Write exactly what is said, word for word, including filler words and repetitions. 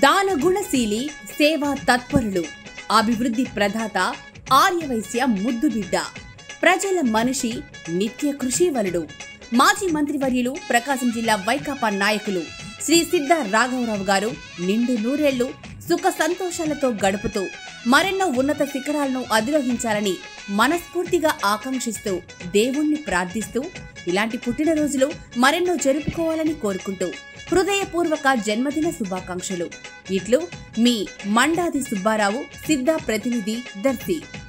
దానగుణశీలి సేవా తత్పరులు అభివృద్ధి ప్రదాత ఆర్యవైశ్య ముద్దుబిడ్డ ప్రజల మనిషి నిత్య కృషివలుడు మాజీ మంత్రివర్యులు ప్రకాశం జిల్లా వైకాపా నాయకులు శ్రీ సిద్ధ రాఘవరావు గారు నిండు నూరేళ్లు సుఖ సంతోషాలతో గడుపుతూ మరెన్నో ఉన్నత శిఖరాలను అధిరోహించాలని మనస్ఫూర్తిగా ఆకాంక్షిస్తూ దేవుణ్ణి ప్రార్థిస్తూ ఇలాంటి పుట్టినరోజులు మరెన్నో జరుపుకోవాలని కోరుకుంటూ హృదయపూర్వక జన్మదిన శుభాకాంక్షలు. ఇట్లు మీ మండాది సుబ్బారావు, సిద్ధ ప్రతినిధి, దర్శి.